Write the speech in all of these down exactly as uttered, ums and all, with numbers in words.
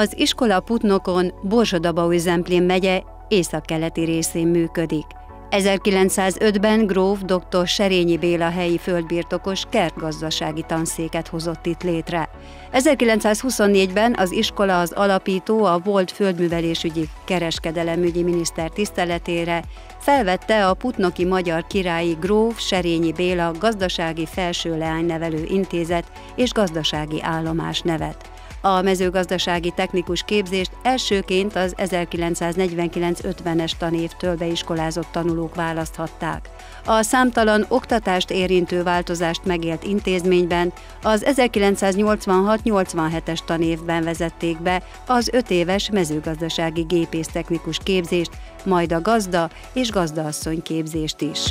Az iskola Putnokon, Borsod-Abaúj-Zemplén megye északkeleti részén működik. ezerkilencszázötben gróf dr. Serényi Béla helyi földbirtokos kertgazdasági tanszéket hozott itt létre. ezerkilencszázhuszonnégyben az iskola az alapító, a volt földművelésügyi kereskedelemügyi miniszter tiszteletére felvette a Putnoki Magyar Királyi Gróf Serényi Béla Gazdasági Felső Leánynevelő Intézet és Gazdasági Állomás nevet. A mezőgazdasági technikus képzést elsőként az ezerkilencszáznegyvenkilenc ötvenes tanévtől beiskolázott tanulók választhatták. A számtalan oktatást érintő változást megélt intézményben az ezerkilencszáznyolcvanhat nyolcvanhetes tanévben vezették be az öt éves mezőgazdasági gépésztechnikus képzést, majd a gazda és gazdaasszony képzést is.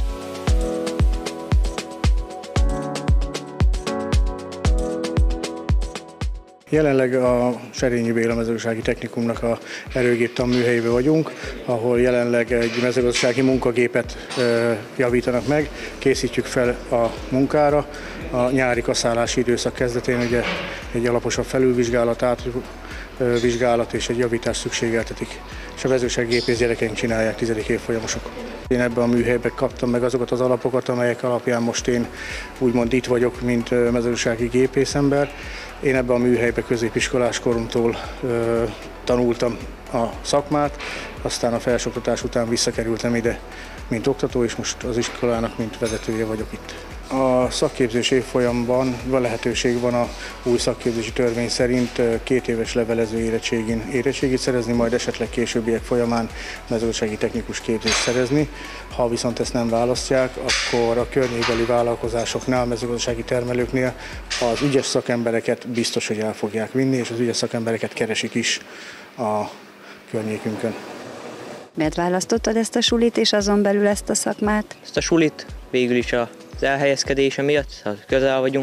Jelenleg a Serényi Béla Mezőgazdasági Technikumnak a erőgép tanműhelyében vagyunk, ahol jelenleg egy mezőgazdasági munkagépet javítanak meg, készítjük fel a munkára. A nyári kaszálási időszak kezdetén ugye egy alaposabb felülvizsgálat, átvizsgálat és egy javítás szükségeltetik. És a mezőgazdasági gépész gyerekeink csinálják, tizedik évfolyamosok. Én ebben a műhelyben kaptam meg azokat az alapokat, amelyek alapján most én úgymond itt vagyok, mint mezőgazdasági gépészember. Én ebben a műhelyben középiskolás koromtól ö, tanultam a szakmát, aztán a felsőoktatás után visszakerültem ide, mint oktató, és most az iskolának, mint vezetője vagyok itt. A szakképzés évfolyamban lehetőség van a új szakképzési törvény szerint két éves levelező érettségén érettségit szerezni, majd esetleg későbbiek folyamán mezőgazdasági technikus képzést szerezni. Ha viszont ezt nem választják, akkor a környékbeli vállalkozásoknál, a mezőgazdasági termelőknél az ügyes szakembereket biztos, hogy el fogják vinni, és az ügyes szakembereket keresik is a környékünkön. Miért választottad ezt a sulit és azon belül ezt a szakmát? Ezt a sulit végül is az elhelyezkedése miatt, közel vagyunk.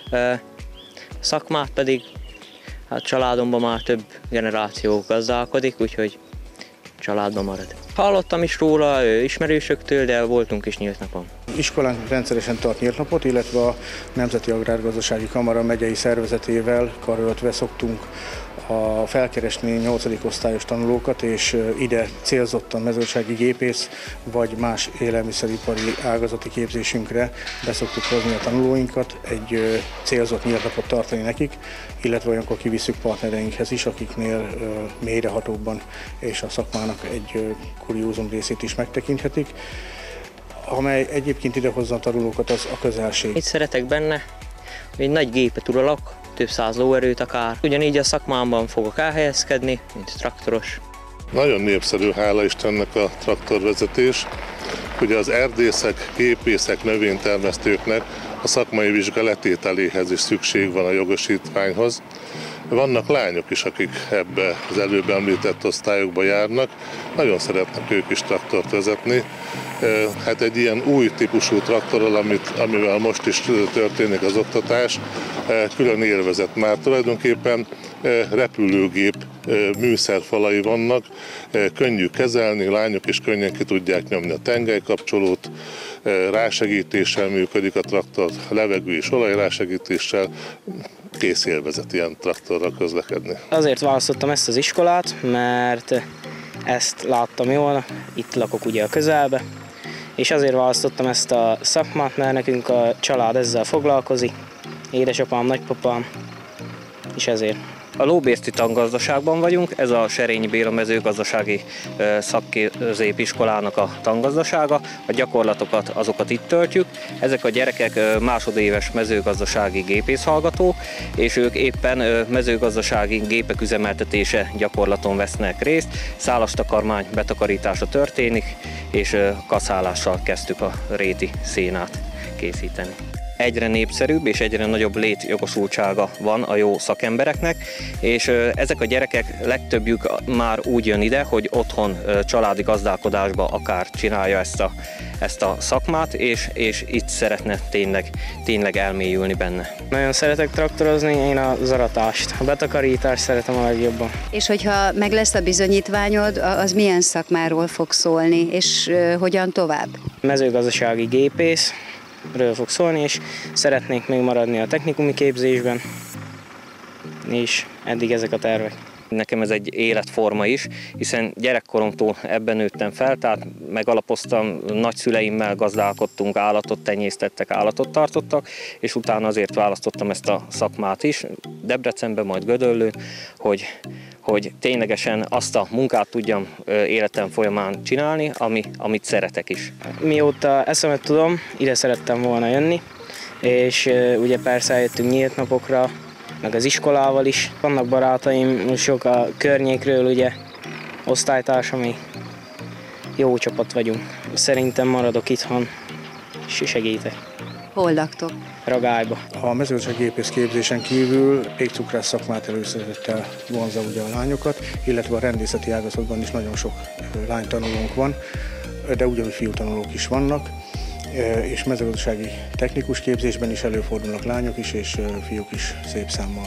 Szakmát pedig hát családomban már több generáció gazdálkodik, úgyhogy családban marad. Hallottam is róla ismerősöktől, de voltunk is nyílt napon. Iskolánk rendszeresen tart nyílt napot, illetve a Nemzeti Agrárgazdasági Kamara megyei szervezetével karöltve szoktunk a felkeresni nyolcadik osztályos tanulókat, és ide célzottan mezőgazdasági gépész vagy más élelmiszeripari ágazati képzésünkre beszoktuk hozni a tanulóinkat, egy célzott nyílt napot tartani nekik, illetve olyankor kivisszük partnereinkhez is, akiknél mélyrehatóbban és a szakmának egy kuriózum részét is megtekinthetik. Amely egyébként idehozza a tanulókat, az a közelség. Itt szeretek benne, egy nagy gépet uralok, több száz lóerőt akár. Ugyanígy a szakmámban fogok elhelyezkedni, mint traktoros. Nagyon népszerű, hála Istennek, a traktorvezetés. Ugye az erdészek, gépészek, növénytermesztőknek a szakmai vizsga letételéhez is szükség van a jogosítványhoz. Vannak lányok is, akik ebbe az előbb említett osztályokba járnak, nagyon szeretnek ők is traktort vezetni. Hát egy ilyen új típusú traktorral, amit, amivel most is történik az oktatás, külön élvezet. Már tulajdonképpen repülőgép műszerfalai vannak, könnyű kezelni, lányok is könnyen ki tudják nyomni a tengelykapcsolót, rásegítéssel működik a traktor, levegő és olajrásegítéssel, kész élvezet ilyen traktorral közlekedni. Azért választottam ezt az iskolát, mert ezt láttam jól, itt lakok ugye a közelbe, és azért választottam ezt a szakmát, mert nekünk a család ezzel foglalkozik, édesapám, nagypapám, és ezért. A Lóbérzti tangazdaságban vagyunk, ez a Serényi Béla Mezőgazdasági Szakközépiskolának a tangazdasága. A gyakorlatokat azokat itt töltjük. Ezek a gyerekek másodéves mezőgazdasági gépészhallgatók, és ők éppen mezőgazdasági gépek üzemeltetése gyakorlaton vesznek részt. Szálastakarmány betakarítása történik, és kaszálással kezdtük a réti szénát készíteni. Egyre népszerűbb és egyre nagyobb létjogosultsága van a jó szakembereknek, és ezek a gyerekek legtöbbjük már úgy jön ide, hogy otthon családi gazdálkodásba akár csinálja ezt a, ezt a szakmát, és, és itt szeretne tényleg, tényleg elmélyülni benne. Nagyon szeretek traktorozni, én az aratást, a betakarítást szeretem a legjobban. És hogyha meg lesz a bizonyítványod, az milyen szakmáról fog szólni, és hogyan tovább? Mezőgazdasági gépész ről fog szólni, és szeretnék még maradni a technikumi képzésben, és eddig ezek a tervek. Nekem ez egy életforma is, hiszen gyerekkoromtól ebben nőttem fel, tehát megalapoztam, nagyszüleimmel gazdálkodtunk, állatot tenyésztettek, állatot tartottak, és utána azért választottam ezt a szakmát is, Debrecenben, majd Gödöllőn, hogy hogy ténylegesen azt a munkát tudjam életem folyamán csinálni, ami, amit szeretek is. Mióta eszemet tudom, ide szerettem volna jönni, és ugye persze eljöttünk nyílt napokra, meg az iskolával is. Vannak barátaim, sok a környékről, ugye, osztálytársam, ami jó csapat vagyunk. Szerintem maradok itthon, és segítek. Hol laktok? Ragályba. A mezőgazdasági gépész képzésen kívül pékcukrász szakmát előszeretettel vonza ugye a lányokat, illetve a rendészeti ágazatban is nagyon sok lánytanulónk van, de ugyanúgy fiútanulók is vannak, és mezőgazdasági technikus képzésben is előfordulnak lányok is, és fiúk is szép számmal.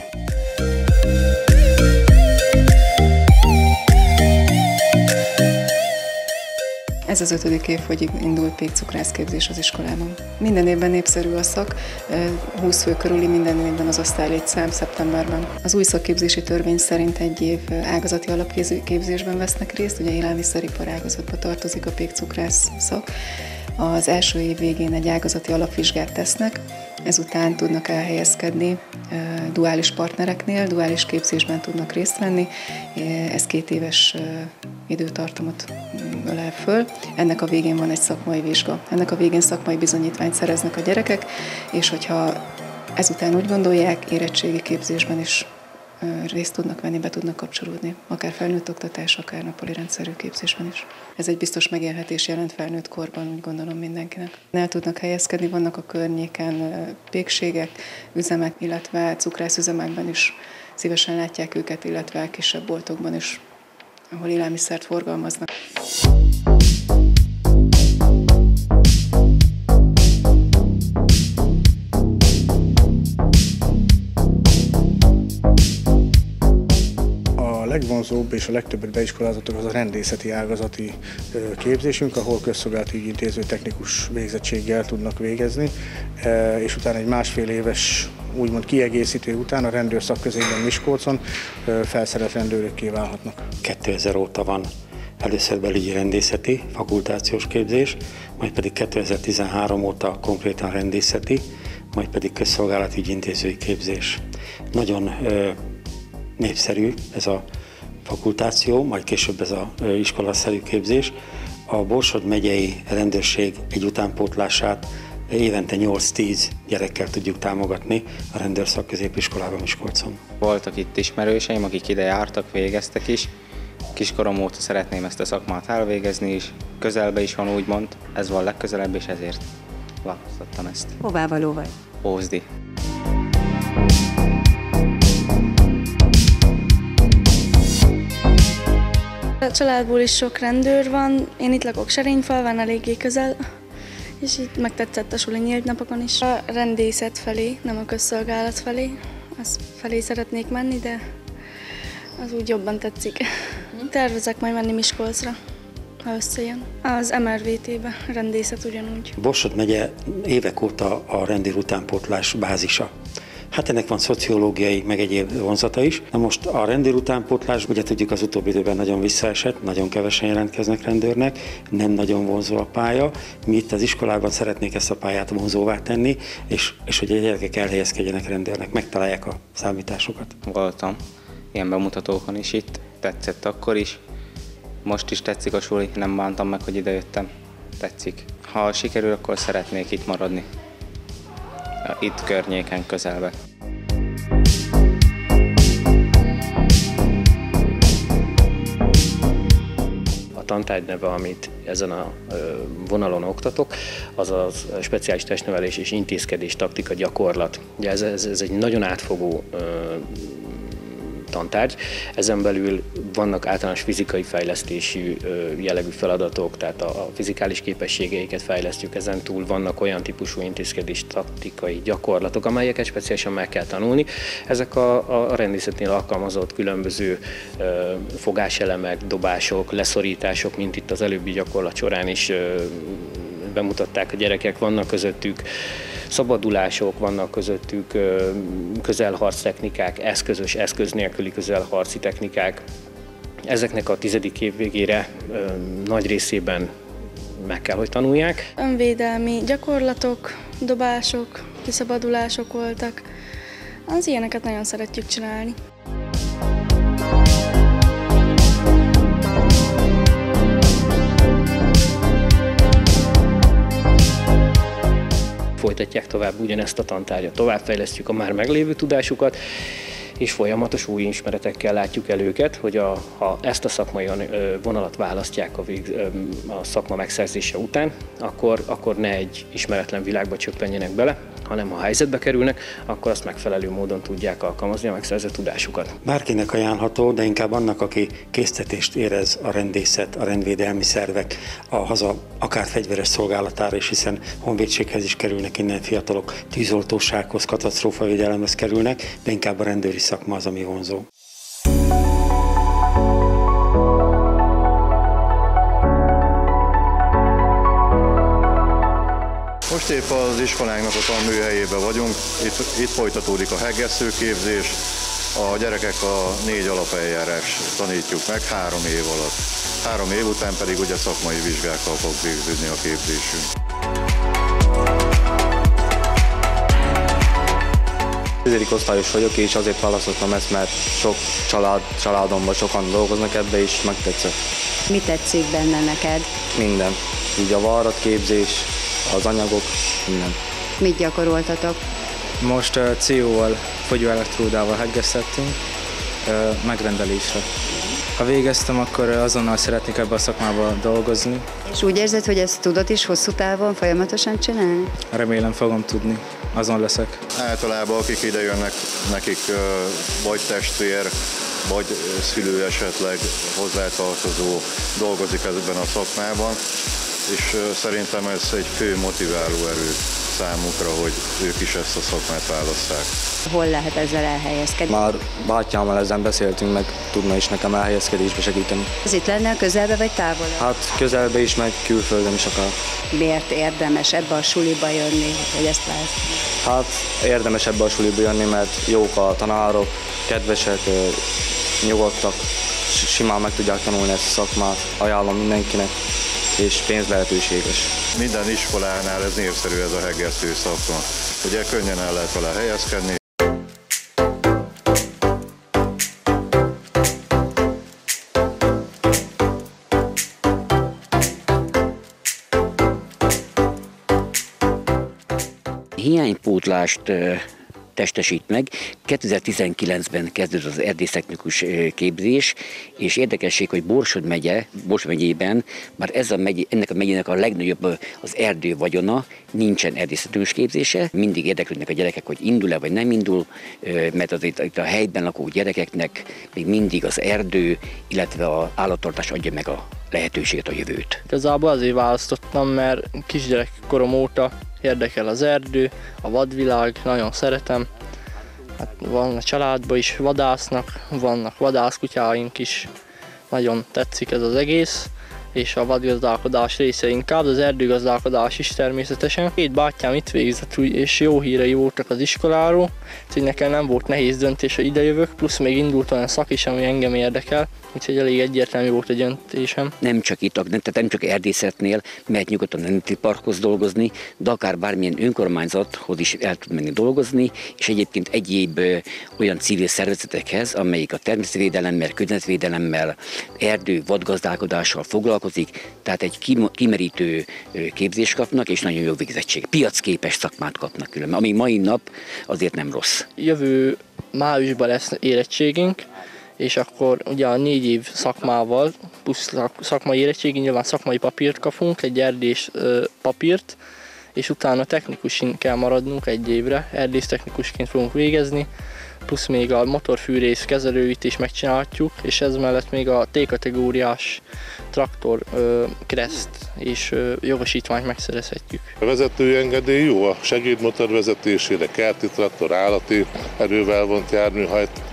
Ez az ötödik év, hogy indult pékcukrászképzés az iskolában. Minden évben népszerű a szak, húsz fő körüli minden évben az osztálylétszám szeptemberben. Az új szakképzési törvény szerint egy év ágazati alapképzésben vesznek részt, ugye élelmiszeripar ágazatba tartozik a pékcukrász szak. Az első év végén egy ágazati alapvizsgát tesznek, ezután tudnak elhelyezkedni duális partnereknél, duális képzésben tudnak részt venni, ez két éves időtartamot ölel föl. Ennek a végén van egy szakmai vizsga. Ennek a végén szakmai bizonyítványt szereznek a gyerekek, és hogyha ezután úgy gondolják, érettségi képzésben is részt tudnak venni, be tudnak kapcsolódni, akár felnőtt oktatás, akár nappali rendszerű képzésben is. Ez egy biztos megélhetés jelent felnőtt korban, úgy gondolom mindenkinek. El tudnak helyezkedni, vannak a környéken pékségek, üzemek, illetve cukrászüzemekben is szívesen látják őket, illetve kisebb boltokban is, ahol élelmiszert forgalmaznak. A legvonzóbb és a legtöbbet beiskolázottak az a rendészeti ágazati képzésünk, ahol közszolgálati ügyintéző technikus végzettséggel tudnak végezni, és utána egy másfél éves úgymond kiegészítő után a rendőr szakközékben Miskolcon felszerelt rendőrökké válhatnak. kétezer óta van először belügyi rendészeti fakultációs képzés, majd pedig kétezer-tizenhárom óta konkrétan rendészeti, majd pedig közszolgálati ügyintézői képzés. Nagyon ö, népszerű ez a fakultáció, majd később ez az iskolaszerű képzés. A Borsod megyei rendőrség egy utánpótlását évente nyolc-tíz gyerekkel tudjuk támogatni a rendőrszakközépiskolában Miskolcon. Voltak itt ismerőseim, akik ide jártak, végeztek is. Kiskorom óta szeretném ezt a szakmát elvégezni is, közelbe is van úgymond, ez van legközelebb, és ezért választottam ezt. Hová való vagy? Ózdi. A családból is sok rendőr van, én itt lakok Serényfalván, eléggé közel, és itt megtetszett a suli nyílt napokon is. A rendészet felé, nem a közszolgálat felé, az felé szeretnék menni, de az úgy jobban tetszik. Tervezek majd menni Miskolcra, ha összejön. Az em er vé té-be, rendészet ugyanúgy. Borsod megye évek óta a rendőr utánpótlás bázisa. Hát ennek van szociológiai, meg egyéb vonzata is. Na most a rendőr utánpótlás, ugye tudjuk, az utóbbi időben nagyon visszaesett, nagyon kevesen jelentkeznek rendőrnek, nem nagyon vonzó a pálya. Mi itt az iskolában szeretnék ezt a pályát vonzóvá tenni, és, és hogy a gyerekek elhelyezkedjenek rendőrnek, megtalálják a számításokat. Voltam ilyen bemutatókon is itt, tetszett akkor is, most is tetszik a suli, nem bántam meg, hogy ide jöttem, tetszik. Ha sikerül, akkor szeretnék itt maradni. Itt környéken, közelben. A tantárgy neve, amit ezen a vonalon oktatok, az a speciális testnevelés és intézkedés taktika gyakorlat. Ugye ez, ez, ez egy nagyon átfogó tantárgy. Ezen belül vannak általános fizikai fejlesztési jellegű feladatok, tehát a fizikális képességeiket fejlesztjük, ezen túl vannak olyan típusú intézkedés taktikai gyakorlatok, amelyeket speciálisan meg kell tanulni. Ezek a, a rendészetnél alkalmazott különböző fogáselemek, dobások, leszorítások, mint itt az előbbi gyakorlat során is bemutatták a gyerekek, vannak közöttük szabadulások, vannak közöttük közelharc technikák, eszközös, eszköz nélküli közelharci technikák. Ezeknek a tizedik év végére nagy részében meg kell, hogy tanulják. Önvédelmi gyakorlatok, dobások, kiszabadulások voltak. Az ilyeneket nagyon szeretjük csinálni. Folytatják tovább ugyanezt a tantárgyat, továbbfejlesztjük a már meglévő tudásukat, és folyamatos új ismeretekkel látjuk el őket, hogy a, ha ezt a szakmai vonalat választják a, vég, a szakma megszerzése után, akkor, akkor ne egy ismeretlen világba csöppenjenek bele, hanem ha helyzetbe kerülnek, akkor azt megfelelő módon tudják alkalmazni a megszerzett tudásukat. Bárkinek ajánlható, de inkább annak, aki késztetést érez a rendészet, a rendvédelmi szervek, a haza akár fegyveres szolgálatára is, hiszen honvédséghez is kerülnek innen fiatalok, tűzoltósághoz, katasztrófavédelemhez kerülnek, de inkább a rendőri szakma az, ami vonzó. Most épp az iskolánknak a tanműhelyében vagyunk, itt, itt folytatódik a heggesszőképzés, a gyerekek a négy alapeljárás tanítjuk meg három év alatt. Három év után pedig ugye szakmai vizsgákkal fog végződni a képzésünk. Tizedik osztályos vagyok, és azért választottam ezt, mert sok család, családomban sokan dolgoznak ebbe, és megtetszett. Mi tetszik benne neked? Minden. Így a váratképzés, az anyagok, minden. Mit gyakoroltatok? Most uh, cé ó-val, fogyóelektródával heggeztettünk uh, megrendelésre. Ha végeztem, akkor azonnal szeretnék ebbe a szakmába dolgozni. És úgy érzed, hogy ezt tudod is hosszú távon folyamatosan csinálni? Remélem fogom tudni, azon leszek. Általában akik ide jönnek, nekik uh, vagy testvér, vagy szülő esetleg hozzátartozó dolgozik ebben a szakmában, és szerintem ez egy fő motiváló erő számukra, hogy ők is ezt a szakmát válasszák. Hol lehet ezzel elhelyezkedni? Már bátyámmal ezen beszéltünk, meg tudna is nekem elhelyezkedésbe segíteni. Ez itt lenne a közelbe vagy távol? Hát közelbe is, meg külföldön is akár. Miért érdemes ebbe a suliba jönni, hogy ezt választani? Hát érdemes ebbe a suliba jönni, mert jók a tanárok, kedvesek, nyugodtak, simán meg tudják tanulni ezt a szakmát, ajánlom mindenkinek, és pénz lehetőséges. Minden iskolánál ez népszerű, ez a hegesztő szakma. Ugye könnyen el lehet vele helyezkedni. Hiánypótlást testesít meg. kétezer-tizenkilencben kezdődött az erdésztechnikus képzés, és érdekesség, hogy Borsod megye, Borsod megyében, már ez a megye, ennek a megyének a legnagyobb az erdő vagyona, nincsen erdésztechnikus képzése. Mindig érdeklődnek a gyerekek, hogy indul-e vagy nem indul, mert az itt, itt a helyben lakó gyerekeknek még mindig az erdő, illetve az állattartás adja meg a lehetőséget, a jövőt. Igazából azért választottam, mert kisgyerekkorom óta érdekel az erdő, a vadvilág, nagyon szeretem. Hát van a családban is vadásznak, vannak vadászkutyáink is, nagyon tetszik ez az egész, és a vadgazdálkodás része inkább, az erdőgazdálkodás is természetesen. Két bátyám itt végzett, és jó hírei voltak az iskoláról, úgyhogy nekem nem volt nehéz döntés, hogy ide jövök, plusz még indult olyan szak is, ami engem érdekel, úgyhogy elég egyértelmű volt a döntésem. Nem csak itt, tehát nem csak erdészetnél mehet nyugodtan a Nemzeti Parkhoz dolgozni, de akár bármilyen önkormányzathoz is el tud menni dolgozni, és egyébként egyéb ö, olyan civil szervezetekhez, amelyik a természetvédelemmel, környezetvédelemmel, erdő, vadgazdálkodással foglalkozik, tehát egy kimerítő képzést kapnak, és nagyon jó végzettség. Piacképes szakmát kapnak különben, ami mai nap azért nem rossz. Jövő májusban lesz érettségünk, és akkor ugye a négy év szakmával, plusz szakmai érettségi, nyilván szakmai papírt kapunk, egy erdés papírt, és utána technikusin kell maradnunk egy évre, erdésztechnikusként fogunk végezni, plusz még a motorfűrész kezelőit is megcsinálhatjuk, és ez mellett még a T-kategóriás traktor kereszt és jogosítványt megszerezhetjük. A vezetői engedély jó a segédmotor vezetésére, kerti traktor, állati erővel vont jármű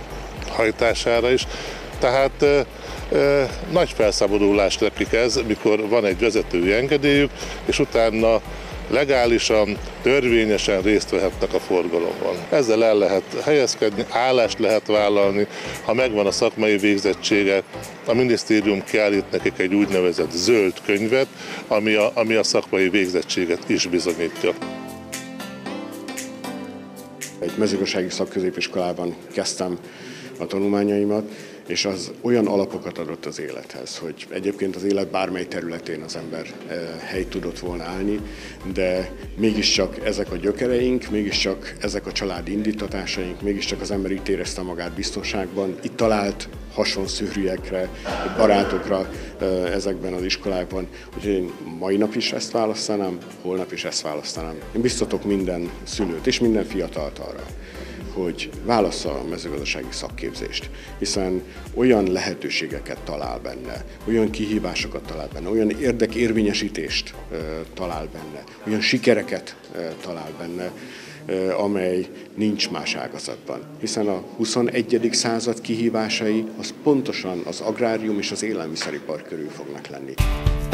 hajtására is. Tehát e, e, nagy felszabadulás nekik ez, mikor van egy vezetői engedélyük, és utána legálisan, törvényesen részt vehetnek a forgalomban. Ezzel el lehet helyezkedni, állást lehet vállalni, ha megvan a szakmai végzettsége, a minisztérium kiállít nekik egy úgynevezett zöld könyvet, ami a, ami a szakmai végzettséget is bizonyítja. Egy mezőgazdasági szakközépiskolában kezdtem a tanulmányaimat, és az olyan alapokat adott az élethez, hogy egyébként az élet bármely területén az ember helyt tudott volna állni, de mégiscsak ezek a gyökereink, mégiscsak ezek a családi indítatásaink, mégiscsak az ember itt érezte magát biztonságban, itt talált hasonszörűekre, barátokra ezekben az iskolákban, úgyhogy én mai nap is ezt választanám, holnap is ezt választanám. Én biztatok minden szülőt és minden fiatalt arra, hogy válassza a mezőgazdasági szakképzést, hiszen olyan lehetőségeket talál benne, olyan kihívásokat talál benne, olyan érdekérvényesítést uh, talál benne, olyan sikereket uh, talál benne, uh, amely nincs más ágazatban. Hiszen a huszonegyedik század kihívásai az pontosan az agrárium és az élelmiszeripar körül fognak lenni.